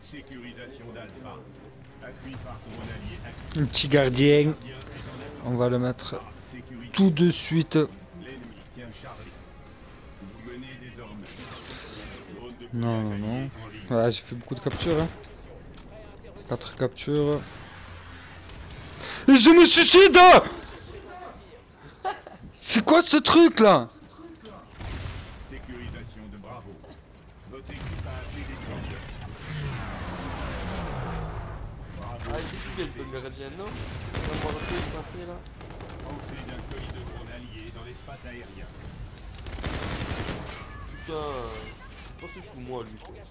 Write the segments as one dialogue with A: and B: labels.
A: Sécurisation d'Alpha. Appui par mon allié actif.
B: Un petit gardien. On va le mettre tout de suite.
A: L'ennemi tient Charlie. Vous menez désormais. Drone de
B: Non,
A: brouillage
B: non, non.
A: allié en ligne.
B: Voilà, j'ai fait beaucoup de captures. Hein. 4 captures. Et je me suicide! C'est quoi ce truc là?
A: Sécurisation de Bravo. Votre équipage est descendu. Bravo.
C: Ah, c'est qui le gardien, non? On va voir le truc passer là.
A: Entrée d'un colis de drone allié dans l'espace aérien.
C: Putain, pourquoi c'est sous moi lui quoi?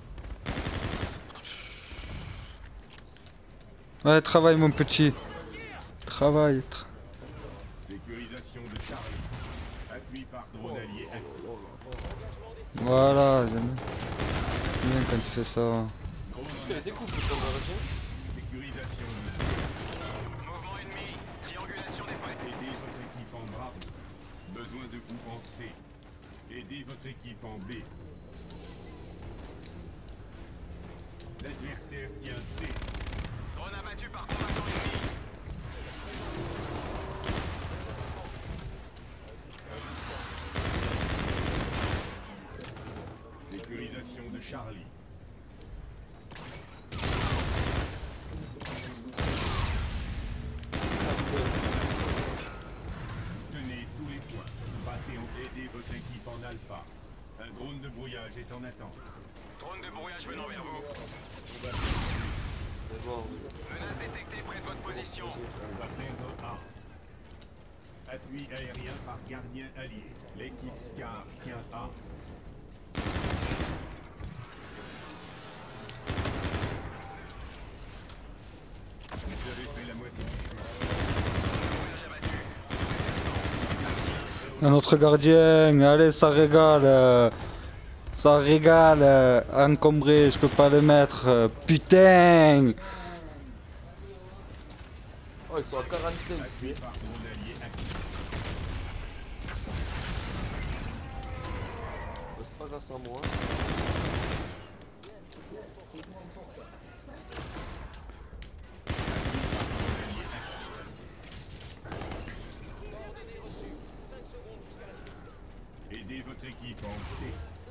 B: Ouais, travaille mon petit. Travaille.
A: Sécurisation de Charlie. Appui par drone allié actif.
B: Voilà, j'aime bien quand tu fais ça.
A: Drone
C: Putain, il découpe le gardien.
A: sécurisation de mouvement ennemi. Triangulation des postes. Aidez votre équipe en Bravo. Besoin de vous en C. Aidez votre équipe en B. L'adversaire tient C. Drone abattu par combattant ennemi. Sécurisation de Charlie. Tenez tous les points. Passez en aider votre équipe en alpha. Un drone de brouillage est en attente. Drone de brouillage venant vers vous.
C: Mais bon,
A: Menace détectée près de votre position. On va perdre A. Appui aérien par gardien allié. L'équipe Scar tient A. Vous avez fait la moitié du chemin. Brouillage abattu.
B: Un autre gardien, allez, ça régale. Ça régale. Encombré, je peux pas le mettre. Putain!
C: oh, ils sont à 45
A: Appui par drone allié actif.
C: c'est pas grâce à moi.
A: Aidez votre équipe en C.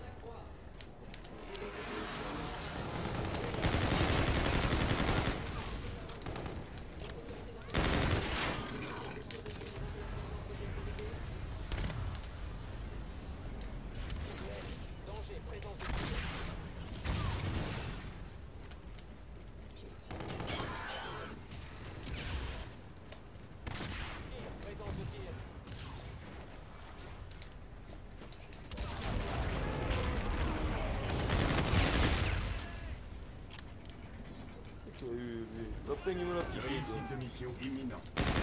C: Hop, il me l'a piqué.
A: Réussite de mission imminente.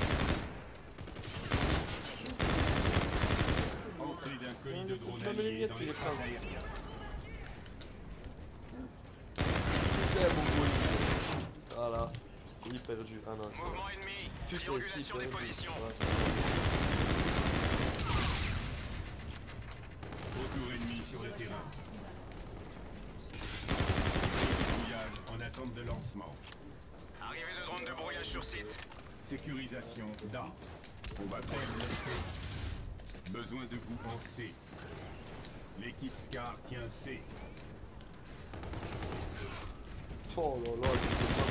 A: Entrée d'un colis de drone allié dans l'espace aérien.
C: Putain, mon gros. Voilà. Il est perdu. Ah non.
A: Mouvement ennemi.
C: Putain,
A: Triangulation
C: si,
A: des
C: perdu.
A: positions.
C: Ouais, c'est bon.
A: Retour ennemi sur le terrain. Brouillage en attente de lancement. Arrivée de drone de brouillage sur site. Sécurisation d'A. On va perdre le C. Besoin de vous en C. L'équipe Scar tient C.
C: Oh là là,